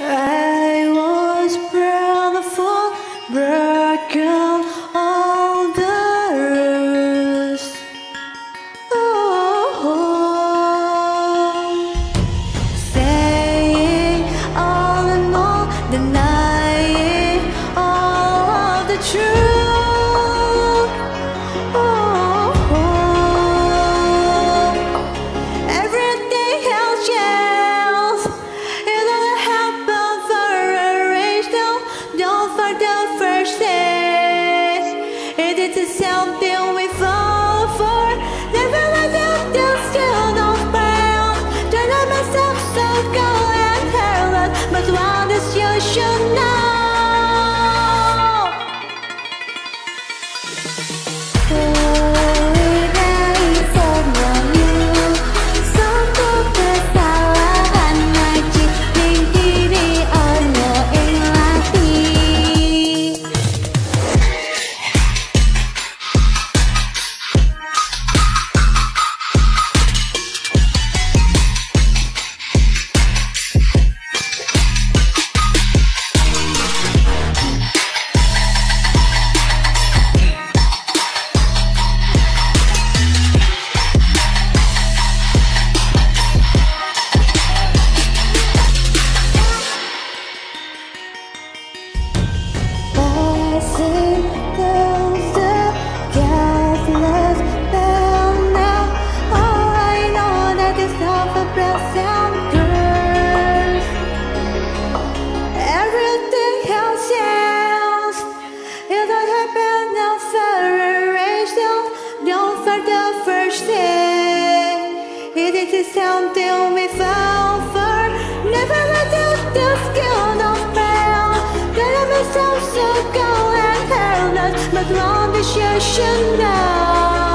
I was proud, broken all the rules. Oh, saying all and all, denying all of the truth. Everything else changes. It doesn't happen for a race. Don't find the first day. It is something we fall for. Never let them still don't fail. Turn on myself so cold and careless, but one is you should know. It is something we fall for. Never let the skill not fail. Gotta be so cold and careless, but one that you should know.